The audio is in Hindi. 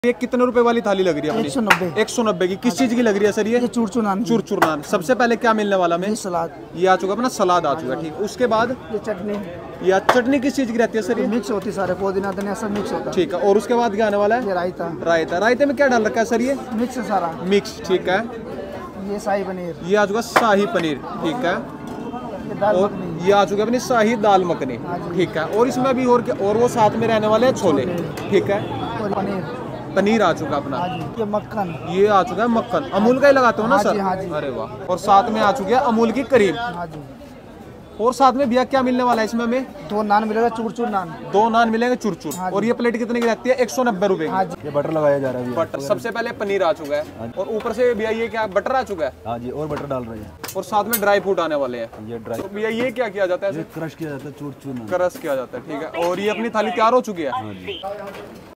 ये कितने रुपए वाली थाली लग रही है अपनी? 190। 190 की। किस चीज की लग रही है सर ये? चूरचूर नान। चूरचूर नान। सबसे पहले क्या मिलने वाला में? सलाद। ये आ चुका अपना सलाद आ चुका, ठीक। उसके बाद ये चटनी। या चटनी किस चीज की रहती है सर ये? मिक्स होती सारे पुदीना धनिया सब मिक्स होता है, ठीक है। और उसके बाद क्या आने वाला है? ये रायता। रायता। रायते में क्या डाल रखा है सर ये? मिक्स सारा मिक्स, ठीक है। ये शाही पनीर। ये आ चुका शाही पनीर, ठीक है। ये दाल और मखनी। ये आ चुका अपनी शाही दाल मखनी, ठीक है। और इसमें अभी और क्या, और वो साथ में रहने वाले हैं छोले, ठीक है। और पनीर। पनीर आ चुका अपना। ये मक्खन। ये आ चुका है मक्खन। अमूल का ही लगाते हो ना सर? हाँ जी। अरे वाह। और साथ में आ चुकी है अमूल की क्रीम। हाँ जी। और साथ में भैया क्या मिलने वाला है इसमें हमें? 2 नान मिलेगा, चूरचूर नान। 2 नान मिलेंगे चुरचुर। हाँ और ये प्लेट कितने की रहती है? 190 रुपए हाँ की। जी। ये बटर लगाया जा रहा है। बटर। सबसे पहले पनीर आ चुका है और ऊपर से भैया ये क्या बटर आ चुका है? हाँ जी, और बटर डाल रहे हैं। और साथ में ड्राई फ्रूट आने वाले हैं। ये ड्राई तो भैया ये क्या किया जाता है? क्रश किया जाता है, चूर चूर। क्रश किया जाता है, ठीक है। और ये अपनी थाली तैयार हो चुकी है।